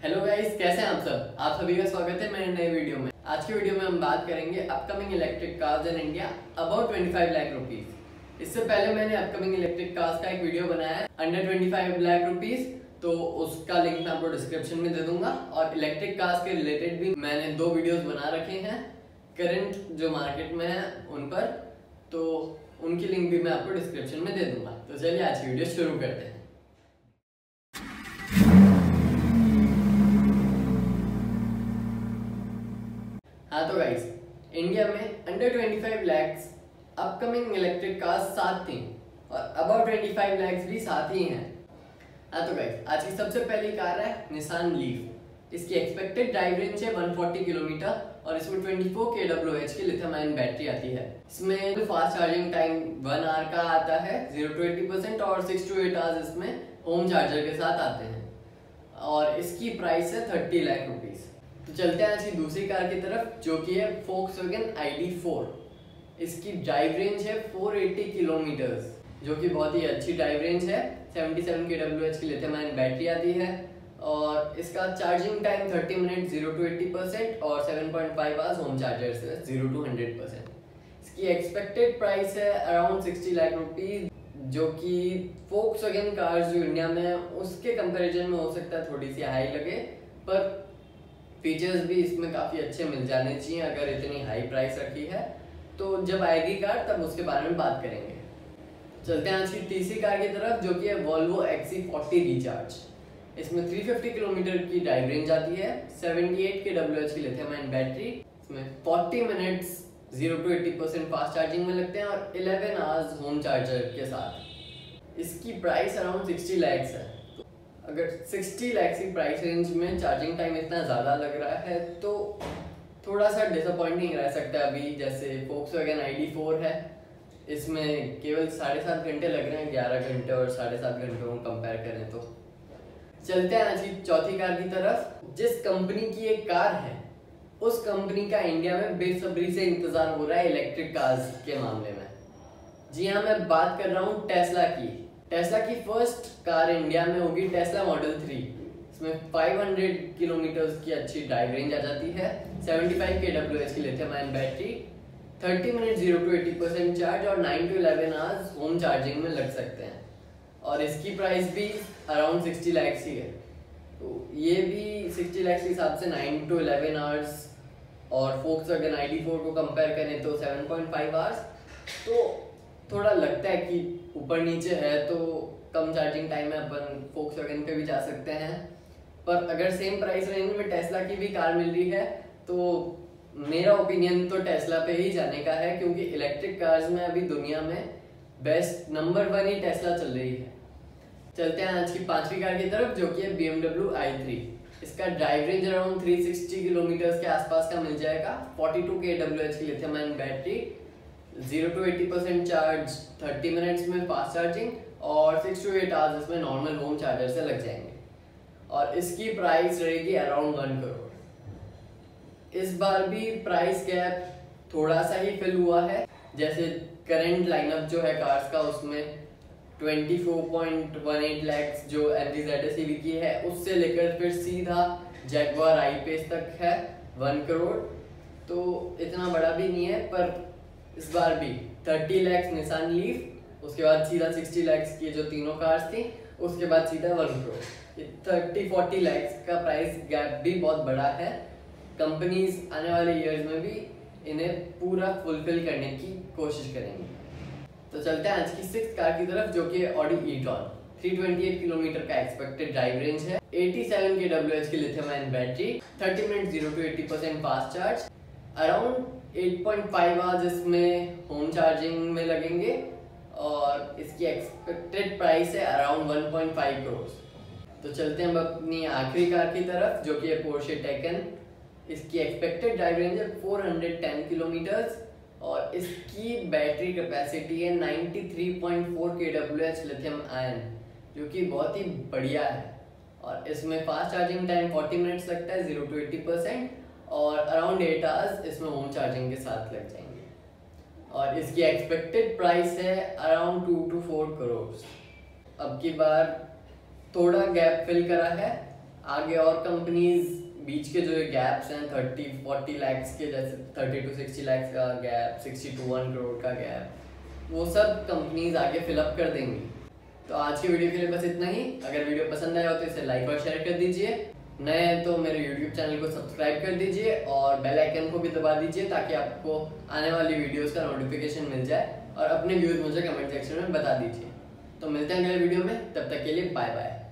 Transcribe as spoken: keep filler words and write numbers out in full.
Hello guys, कैसे हैं आप सब। आप सभी का स्वागत है मेरे नए वीडियो में। आज की वीडियो में हम बात करेंगे upcoming electric cars in India about पच्चीस लाख रुपीस। इससे पहले मैंने अपकमिंग इलेक्ट्रिक कार्स का एक वीडियो बनाया है अंडर पच्चीस लाख रुपीस, तो उसका लिंक मैं आपको डिस्क्रिप्शन में दे दूंगा। और इलेक्ट्रिक कार्स के रिलेटेड भी मैंने दो वीडियोस बना रखे हैं करंट जो मार्केट में है उन पर, तो उनकी लिंक भी मैं आपको डिस्क्रिप्शन में दे दूंगा। तो चलिए आज की वीडियो शुरू करते हैं। हाँ तो गाइस, इंडिया में अंडर पच्चीस लैक्स अपकमिंग इलेक्ट्रिक कार्स सात थी और अबाउट पच्चीस लैक्स भी साथ ही हैं। हाँ तो गाइस, आज की सबसे पहली कार है निसान लीफ। इसकी एक्सपेक्टेड ड्राइव रेंज है एक सौ चालीस किलोमीटर और इसमें चौबीस के डब्ल्यू एच की लिथियम आयन बैटरी आती है। इसमें fast charging time one hour का आता है जीरो टू एटी परसेंट और सिक्स टू एट आवर्स इसमें होम चार्जर के साथ आते हैं और इसकी प्राइस है थर्टी लाख रुपीज। तो चलते हैं आज की दूसरी कार की तरफ जो कि है फोक्सवैगन आई डी फोर। इसकी ड्राइव रेंज है चार सौ अस्सी किलोमीटर्स जो कि बहुत ही अच्छी ड्राइव रेंज है। सतहत्तर के डब्ल्यू एच की लिथियम आयन बैटरी आती है और इसका चार्जिंग टाइम तीस minute zero to eighty percent और seven point five hours home charger से जीरो टू हंड्रेड परसेंट। इसकी एक्सपेक्टेड प्राइस है अराउंड सिक्सटी लाख रुपीज, जो कि फोक्सवैगन कार्स जो इंडिया में है उसके कंपैरिजन में हो सकता है थोड़ी सी हाई लगे, पर फीचर्स भी इसमें काफ़ी अच्छे मिल जाने चाहिए। अगर इतनी हाई प्राइस रखी है तो जब आएगी कार तब उसके बारे में बात करेंगे। चलते हैं आज की तीसरी कार की तरफ जो कि है Volvo X C forty recharge. इसमें तीन सौ पचास किलोमीटर की ड्राइव रेंज आती है, अठहत्तर के डब्ल्यू एच की लिथियम आयन बैटरी। इसमें चालीस minutes zero to eighty percent fast charging में लगते हैं और ग्यारह आवर्स होम चार्जर के साथ। इसकी प्राइस अराउंड सिक्सटी लैक्स है। अगर साठ लाख की प्राइस रेंज में चार्जिंग टाइम इतना ज़्यादा लग रहा है तो थोड़ा सा डिसअपॉइंटिंग रह सकता है। अभी जैसे फोक्सवैगन आई डी फोर है, इसमें केवल साढ़े सात घंटे लग रहे हैं, ग्यारह घंटे और साढ़े सात घंटे को कंपेयर करें तो। चलते हैं आज की चौथी कार की तरफ। जिस कंपनी की एक कार है उस कंपनी का इंडिया में बेसब्री से इंतजार हो रहा है इलेक्ट्रिक कार्स के मामले में। जी हाँ, मैं बात कर रहा हूँ टेस्ला की। टेस्ला की फर्स्ट कार इंडिया में होगी टेस्ला मॉडल थ्री। इसमें पाँच सौ किलोमीटर की अच्छी ड्राइव रेंज आ जाती है, पचहत्तर के डब्ल्यू एच की लिथियम आयन बैटरी, तीस minute zero to eighty percent charge और nine to eleven hours home charging में लग सकते हैं और इसकी प्राइस भी अराउंड सिक्सटी लैक्स ही है। तो ये भी सिक्सटी लैक्स के हिसाब से नाइन टू इलेवन आवर्स और फोक्सवैगन आई डी फोर को कंपेयर करें तो सेवन पॉइंट फाइव आवर्स, तो थोड़ा लगता है कि ऊपर नीचे है। तो कम चार्जिंग टाइम में अपन फोक्सवैगन पे भी जा सकते हैं, पर अगर सेम प्राइस रेंज में टेस्ला की भी कार मिल रही है तो मेरा ओपिनियन तो टेस्ला पे ही जाने का है, क्योंकि इलेक्ट्रिक कार्स में अभी दुनिया में बेस्ट नंबर वन ही टेस्ला चल रही है। चलते हैं आज की पांचवी कार की तरफ जो कि है B M W I three. इसका ड्राइव रेंज अराउंड तीन सौ साठ किलोमीटर के आसपास का मिल जाएगा, बयालीस के डब्ल्यू एच की lithium ion battery, zero to eighty percent charge thirty minutes में फास्ट चार्जिंग और सिक्स टू एट आवर्स इसमें नॉर्मल होम चार्जर से लग जाएंगे और इसकी प्राइस रहेगी अराउंड वन करोड़। इस बार भी प्राइस गैप थोड़ा सा ही फिल हुआ है। जैसे करंट लाइनअप जो है कार्स का उसमें चौबीस पॉइंट वन एट लाख जो M G Z S E V की है उससे लेकर फिर सीधा जैगवार आई पेस तक है वन करोड़, तो इतना बड़ा भी नहीं है। पर इस बार भी तीस लाख निसान लीफ, उसके बाद सीधा साठ लाख की जो तीनों कार्स थी, उसके बाद सीधा वन करोड़। तीस चालीस लाख का प्राइस गैप भी बहुत बड़ा है। कंपनीज आने वाले इयर्स में भी इन्हें पूरा फुलफिल करने की कोशिश करेंगी। तो चलते हैं आज की सिक्स्थ कार की तरफ जो कि ऑडी ई-ट्रॉन। तीन सौ अट्ठाईस किलोमीटर का एक्सपेक्टेड ड्राइव रेंज है, सत्तासी के डब्ल्यू एच की लिथियम आयन बैटरी, तीस minute zero to eighty percent fast charge, around आठ पॉइंट फाइव आवर्स इसमें होम चार्जिंग में लगेंगे और इसकी एक्सपेक्टेड प्राइस है around one point five crore. तो चलते हैं अब अपनी आखिरी कार की तरफ जो कि है पोर्शे टैकन। इसकी एक्सपेक्टेड ड्राइव रेंज है चार सौ दस किलोमीटर्स और इसकी बैटरी कैपेसिटी है तिरानवे point four K W H lithium ion, जो कि बहुत ही बढ़िया है और इसमें फास्ट चार्जिंग टाइम चालीस मिनट्स लगता है जीरो टू एटी परसेंट और अराउंड एट आवर्स इसमें होम चार्जिंग के साथ लग जाएंगे और इसकी एक्सपेक्टेड प्राइस है around two to four crore. अब की बार थोड़ा गैप फिल करा है आगे और कंपनीज बीच के जो गैप्स हैं थर्टी फोर्टी लैक्स के, जैसे थर्टी टू सिक्सटी लैक्स का gap, sixty to one crore का गैप, वो सब कंपनीज आगे फिलअप कर देंगी। तो आज की वीडियो के लिए बस इतना ही। अगर वीडियो पसंद आया हो तो इसे लाइक और शेयर कर दीजिए। नए हैं तो मेरे यूट्यूब चैनल को सब्सक्राइब कर दीजिए और बेल आइकन को भी दबा दीजिए ताकि आपको आने वाली वीडियोस का नोटिफिकेशन मिल जाए। और अपने व्यूज मुझे कमेंट सेक्शन में बता दीजिए। तो मिलते हैं अगले वीडियो में, तब तक के लिए बाय बाय।